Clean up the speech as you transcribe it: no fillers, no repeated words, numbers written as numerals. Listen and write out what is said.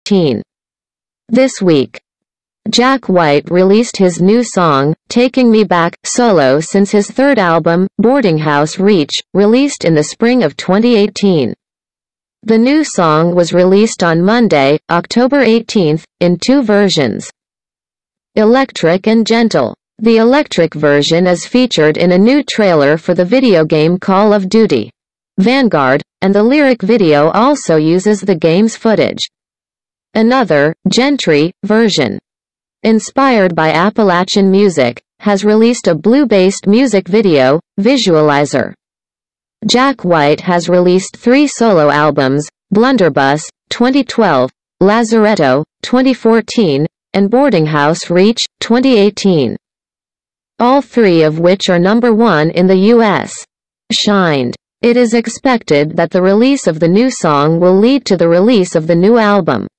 This week, Jack White released his new song, Taking Me Back, solo since his third album, Boarding House Reach, released in the spring of 2018. The new song was released on Monday, October 18th, in two versions. Electric and Gentle. The electric version is featured in a new trailer for the video game Call of Duty: Vanguard, and the lyric video also uses the game's footage. Another, Gentry, version, inspired by Appalachian music, has released a blue-based music video, Visualizer. Jack White has released 3 solo albums, Blunderbuss, 2012, Lazaretto, 2014, and Boarding House Reach, 2018. All 3 of which are #1 in the U.S. Shined. It is expected that the release of the new song will lead to the release of the new album.